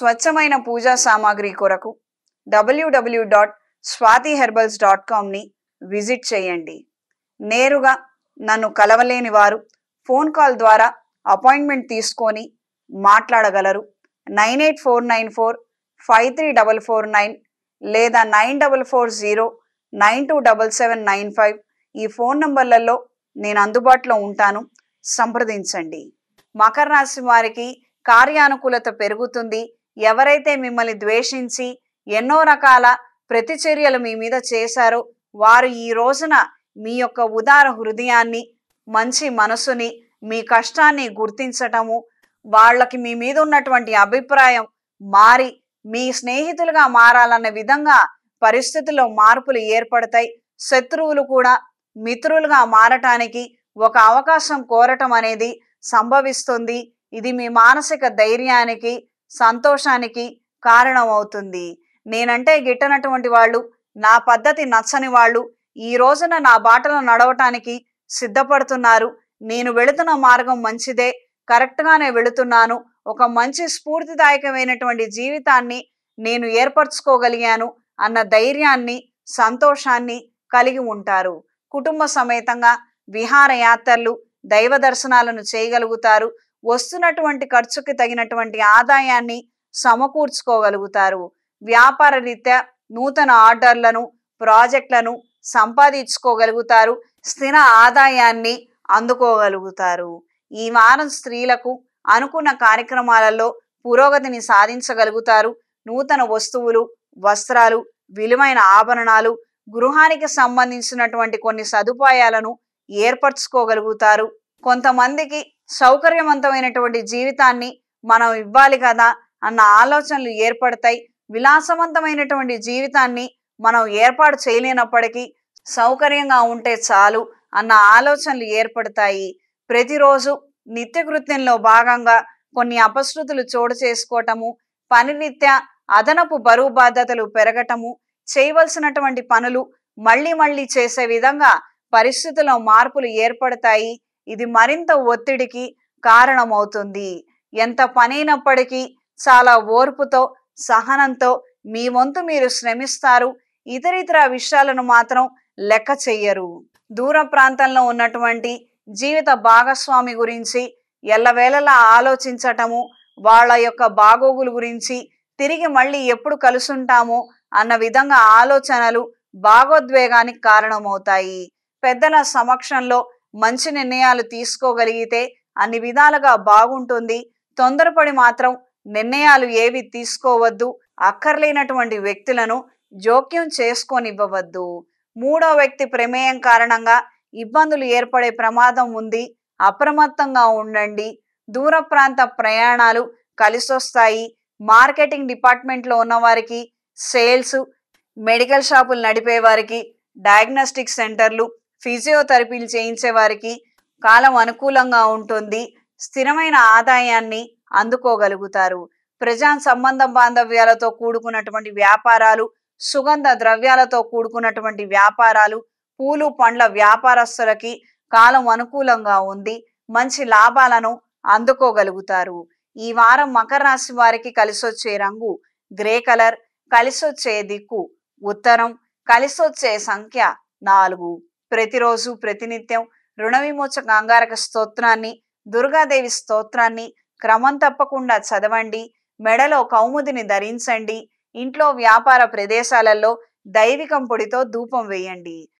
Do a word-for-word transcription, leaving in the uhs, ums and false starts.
స్వచ్ఛమైన పూజా సామాగ్రి కొరకు W W W dot Swathi herbals dot కామ్ని విజిట్ చేయండి. నేరుగా నన్ను కలవలేని వారు ఫోన్ కాల్ ద్వారా అపాయింట్మెంట్ తీసుకొని మాట్లాడగలరు. Nine eight four nine four five three double four nine లేదా nine double four zero nine two double seven nine five ఈ ఫోన్ నంబర్లలో నేను అందుబాటులో ఉంటాను. సంప్రదించండి. మకర రాశి వారికి కార్యానుకూలత పెరుగుతుంది. ఎవరైతే మిమ్మల్ని ద్వేషించి ఎన్నో రకాల ప్రతిచర్యలు మీ మీద చేశారో వారు ఈ రోజున మీ యొక్క ఉదార హృదయాన్ని, మంచి మనసుని, మీ కష్టాన్ని గుర్తించటము, వాళ్ళకి మీ మీద ఉన్నటువంటి అభిప్రాయం మారి మీ స్నేహితులుగా మారాలన్న విధంగా పరిస్థితుల్లో మార్పులు ఏర్పడతాయి. శత్రువులు కూడా మిత్రులుగా మారటానికి ఒక అవకాశం కోరటం అనేది సంభవిస్తుంది. ఇది మీ మానసిక ధైర్యానికి, సంతోషానికి కారణం అవుతుంది. నేనంటే గిట్టనటువంటి వాళ్ళు, నా పద్ధతి నచ్చని వాళ్ళు ఈ రోజున నా బాటలో నడవటానికి సిద్ధపడుతున్నారు. నేను వెళుతున్న మార్గం మంచిదే, కరెక్ట్గానే వెళుతున్నాను, ఒక మంచి స్ఫూర్తిదాయకమైనటువంటి జీవితాన్ని నేను ఏర్పరచుకోగలిగాను అన్న ధైర్యాన్ని, సంతోషాన్ని కలిగి ఉంటారు. కుటుంబ సమేతంగా విహారయాత్రలు, దైవ దర్శనాలను చేయగలుగుతారు. వస్తున్నటువంటి ఖర్చుకి తగినటువంటి ఆదాయాన్ని సమకూర్చుకోగలుగుతారు. వ్యాపార రీత్యా నూతన ఆర్డర్లను, ప్రాజెక్టులను సంపాదించుకోగలుగుతారు. స్థిర ఆదాయాన్ని అందుకోగలుగుతారు. ఈ వారం స్త్రీలకు అనుకున్న కార్యక్రమాలలో పురోగతిని సాధించగలుగుతారు. నూతన వస్తువులు, వస్త్రాలు, విలువైన ఆభరణాలు, గృహానికి సంబంధించినటువంటి కొన్ని సదుపాయాలను ఏర్పరచుకోగలుగుతారు. కొంతమందికి సౌకర్యవంతమైనటువంటి జీవితాన్ని మనం ఇవ్వాలి కదా అన్న ఆలోచనలు ఏర్పడతాయి. విలాసవంతమైనటువంటి జీవితాన్ని మనం ఏర్పాటు చేయలేనప్పటికీ సౌకర్యంగా ఉంటే చాలు అన్న ఆలోచనలు ఏర్పడతాయి. ప్రతిరోజు నిత్యకృత్యంలో భాగంగా కొన్ని అపశృతులు చోటు చేసుకోవటము, పని రీత్యా అదనపు బరువు బాధ్యతలు పెరగటము, చేయవలసినటువంటి పనులు మళ్ళీ మళ్ళీ చేసే విధంగా పరిస్థితుల్లో మార్పులు ఏర్పడతాయి. ఇది మరింత ఒత్తిడికి కారణమవుతుంది. ఎంత పనైనప్పటికీ చాలా ఓర్పుతో, సహనంతో మీ వంతు మీరు శ్రమిస్తారు. ఇతరితర విషయాలను మాత్రం లెక్క చెయ్యరు. దూర ప్రాంతంలో ఉన్నటువంటి జీవిత భాగస్వామి గురించి ఎల్లవేళలా ఆలోచించటము, వాళ్ళ యొక్క బాగోగుల గురించి, తిరిగి మళ్ళీ ఎప్పుడు కలుసుంటామో అన్న విధంగా ఆలోచనలు భాగోద్వేగానికి కారణమవుతాయి. పెద్దల సమక్షంలో మంచి నిర్ణయాలు తీసుకోగలిగితే అన్ని విధాలుగా బాగుంటుంది. తొందరపడి మాత్రం నిర్ణయాలు ఏవి తీసుకోవద్దు. అక్కర్లేనటువంటి వ్యక్తులను జోక్యం చేసుకొనివ్వవద్దు. మూడో వ్యక్తి ప్రమేయం కారణంగా ఇబ్బందులు ఏర్పడే ప్రమాదం ఉంది. అప్రమత్తంగా ఉండండి. దూర ప్రాంత ప్రయాణాలు కలిసొస్తాయి. మార్కెటింగ్ డిపార్ట్మెంట్లో ఉన్నవారికి, సేల్స్, మెడికల్ షాపులు నడిపే వారికి, డయాగ్నోస్టిక్ సెంటర్లు, ఫిజియోథెరపీలు చేయించే వారికి కాలం అనుకూలంగా ఉంటుంది. స్థిరమైన ఆదాయాన్ని అందుకోగలుగుతారు. ప్రజా సంబంధ బాంధవ్యాలతో కూడుకున్నటువంటి వ్యాపారాలు, సుగంధ ద్రవ్యాలతో కూడుకున్నటువంటి వ్యాపారాలు, పూలు పండ్ల వ్యాపారస్తులకి కాలం అనుకూలంగా ఉంది. మంచి లాభాలను అందుకోగలుగుతారు. ఈ వారం మకర రాశి వారికి కలిసొచ్చే రంగు గ్రే కలర్, కలిసొచ్చే దిక్కు ఉత్తరం, కలిసొచ్చే సంఖ్య నాలుగు. ప్రతిరోజు ప్రతినిత్యం రుణ విమోచక అంగారక స్తోత్రాన్ని, దుర్గాదేవి స్తోత్రాన్ని క్రమం తప్పకుండా చదవండి. మెడలో కౌముదిని ధరించండి. ఇంట్లో వ్యాపార ప్రదేశాలలో దైవికం పొడితో ధూపం వేయండి.